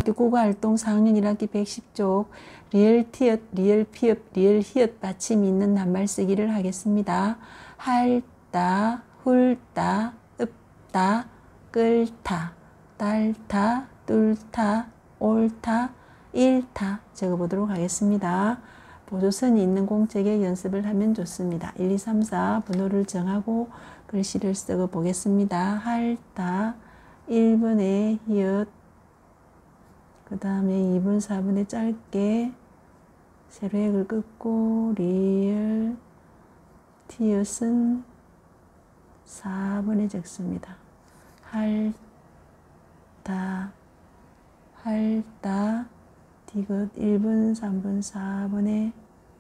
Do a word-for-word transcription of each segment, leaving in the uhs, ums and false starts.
초등학교 국어활동 사 학년 일 학기 백십 쪽 리을 티읕, 리을 피읕, 리을 히읗 받침이 있는 낱말 쓰기를 하겠습니다. 할다, 훌다, 읍다, 끌다, 달다, 뚫다, 옳다, 잃다 적어보도록 하겠습니다. 보조선이 있는 공책에 연습을 하면 좋습니다. 일, 이, 삼, 사 번호를 정하고 글씨를 쓰고 보겠습니다. 할다, 일 번에 히읗, 그 다음에 이 번, 사 번에 짧게 세로획을 긋고 리을, 티읕은 사 번에 적습니다. 할다, 할다, 디귿 일 번, 삼 번, 사 번에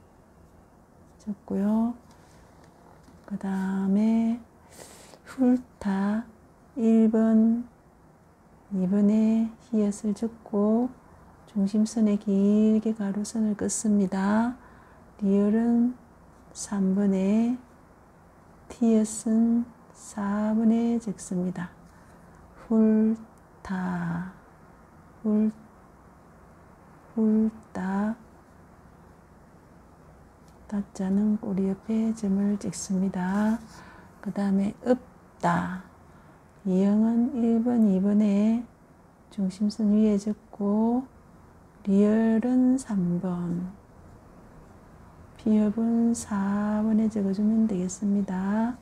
적고요. 그 다음에 훌다 일 번, 이 번에 히읗을 적고 중심선에 길게 가로선을 긋습니다. 리을은 삼 번에 티읕은 사 번에 적습니다. 훌다, 훌, 훌다, 다자는 꼬리 옆에 점을 찍습니다. 그 다음에 읍다, 이형은 일 번, 이 번에 중심선 위에 적고 리을은 삼 번, 피읕은 사 번에 적어주면 되겠습니다.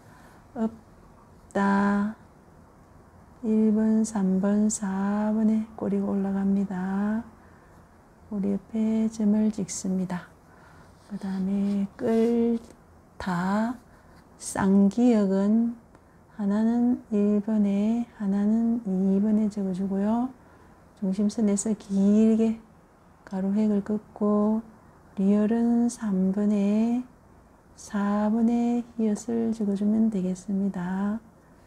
읍다, 일 번, 삼 번, 사 번에 꼬리가 올라갑니다. 꼬리 옆에 점을 찍습니다. 그 다음에 끌다, 쌍기역은 하나는 일 번에 하나는 이 번에 적어주고요. 중심선에서 길게 가로획을 긋고 리을은 삼 번에 사 번에 히읗을 적어주면 되겠습니다.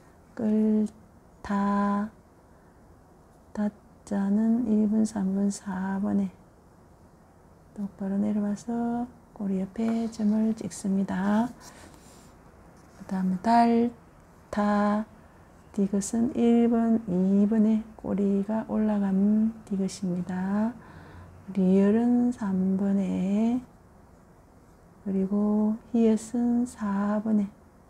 끌다, 다자는 일 번, 삼 번, 사 번에 똑바로 내려와서 꼬리 옆에 점을 찍습니다. 그 다음에 달다, 디귿은 일 번, 이 번에 꼬리가 올라간 디귿입니다. 리을은 삼 번에 그리고 히읗은 사 번에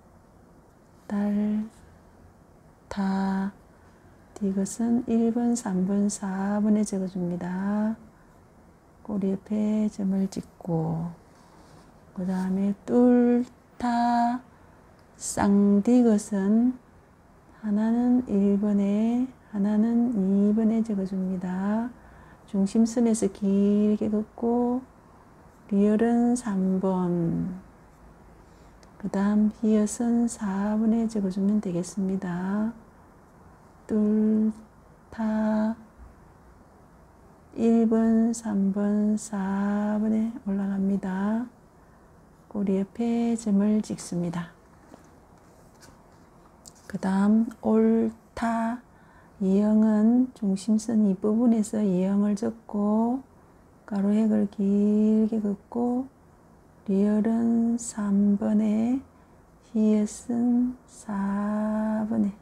달, 다, 디귿은 일 번, 삼 번, 사 번에 적어줍니다. 꼬리 옆에 점을 찍고 그 다음에 뚫다, 쌍디귿은 하나는 일 번에 하나는 이 번에 적어줍니다. 중심선에서 길게 긋고 리을은 삼 번, 그 다음 히읗은 사 번에 적어주면 되겠습니다. 뚫다, 일 번, 삼 번, 사 번에 올라갑니다. 꼬리 옆에 점을 찍습니다. 그 다음 옳다, 이형은 중심선 이 부분에서 이형을 적고 가로획을 길게 긋고 리을은 삼 번에 히읗은 사 번에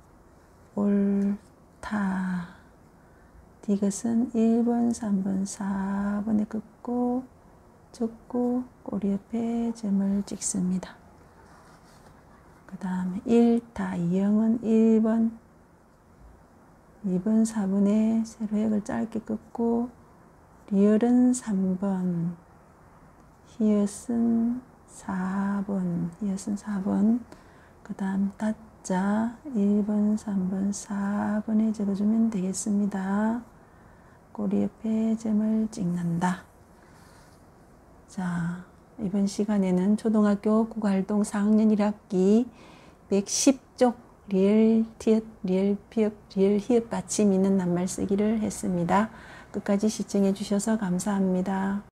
옳다, 디귿은 일 번, 삼 번, 사 번에 긋고 적고 꼬리 옆에 점을 찍습니다. 그 다음에 잃다, 이형은 일 번, 이 번, 사 번에 세로획을 짧게 긋고 리을은 삼 번, 히읗은 사 번, 히읗은 사 번, 그 다음 다자 일 번, 삼 번, 사 번에 적어주면 되겠습니다. 꼬리 옆에 점을 찍는다. 자, 이번 시간에는 초등학교 국어활동 사 학년 일 학기 백십 쪽 리을, 티읕, 리을, 피읕, 리을, 히읗 받침 있는 낱말 쓰기를 했습니다. 끝까지 시청해 주셔서 감사합니다.